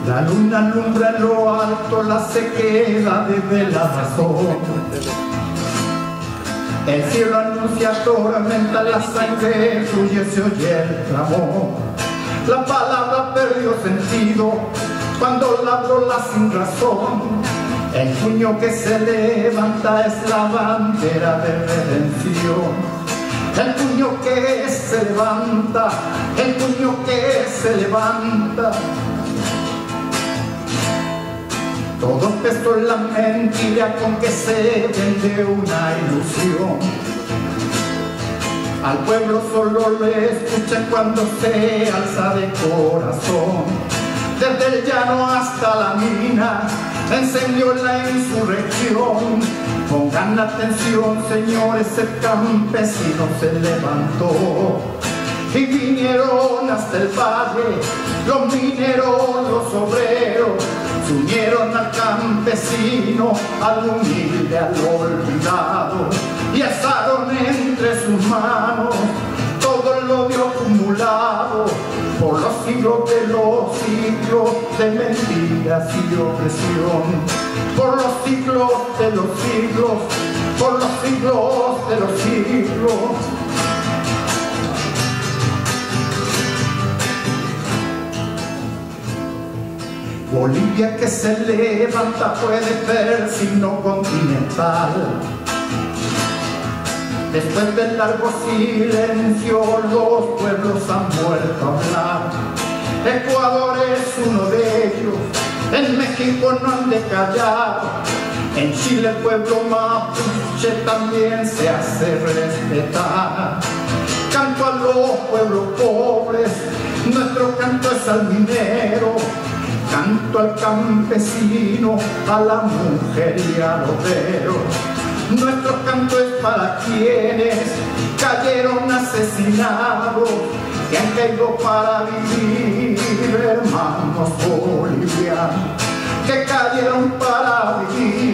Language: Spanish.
La luna alumbra en lo alto la sequedad de la razón. El cielo anuncia tormenta, la sangre fluye, se oye el clamor. La palabra perdió sentido cuando ladró la sin razón. El puño que se levanta es la bandera de redención. El puño que se levanta, el puño que se levanta. Todo empezó en la mentira con que se vende una ilusión. Al pueblo solo le escuchan cuando se alza de corazón. Desde el llano hasta la mina encendió la insurrección. Pongan atención, señores, el campesino se levantó. Y vinieron hasta el valle los mineros, los obreros. Se unieron al campesino, al humilde, al olvidado, y alzaron entre sus manos todo el odio acumulado por los siglos de mentiras y opresión. Por los siglos de los siglos, por los siglos de los siglos. Bolivia que se levanta puede ver signo continental. Después del largo silencio los pueblos han vuelto a hablar. Ecuador es uno de ellos, en México no han de callar. En Chile el pueblo mapuche también se hace respetar. Canto a los pueblos pobres, nuestro canto es al minero. Canto al campesino, a la mujer y al obrero. Nuestro canto es para quienes cayeron asesinados, que han caído para vivir, hermanos bolivianos, que cayeron para vivir.